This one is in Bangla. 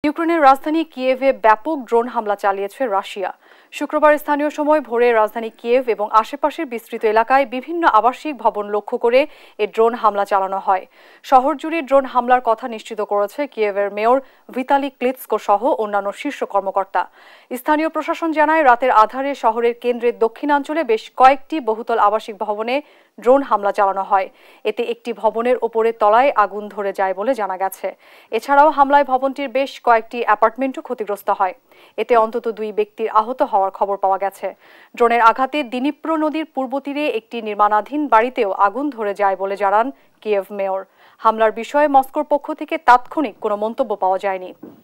ইউক্রেনের রাজধানী কিয়েভে ব্যাপক ড্রোন হামলা চালিয়েছে রাশিয়া। শুক্রবার স্থানীয় সময় ভোরে রাজধানী কিয়েভ এবং আশেপাশের বিস্তৃত এলাকায় বিভিন্ন আবাসিক ভবন লক্ষ্য করে এ ড্রোন হামলা চালানো হয়। শহর জুড়ে ড্রোন হামলার কথা নিশ্চিত করেছে কিয়েভের মেয়র ভিতালি ক্লিৎসকো সহ অন্যান্য শীর্ষ কর্মকর্তা। স্থানীয় প্রশাসন জানায়, রাতের আধারে শহরের কেন্দ্রের দক্ষিণাঞ্চলে বেশ কয়েকটি বহুতল আবাসিক ভবনে ড্রোন হামলা চালানো হয়। এতে একটি ভবনের ওপরের তলায় আগুন ধরে যায় বলে জানা গেছে। এছাড়াও হামলায় ভবনটির বেশ কয়েকটি অ্যাপার্টমেন্টও ক্ষতিগ্রস্ত হয়। এতে অন্তত 2 ব্যক্তির আহত হওয়ার খবর পাওয়া গেছে। ড্রোনের আঘাতে দিনিপ্রো নদীর পূর্ব তীরে একটি নির্মাণাধীন বাড়িতেও আগুন ধরে যায় বলে জানান কিয়েভ মেয়র। হামলার বিষয়ে মস্কোর পক্ষ থেকে তাৎক্ষণিক কোনো মন্তব্য পাওয়া যায়নি।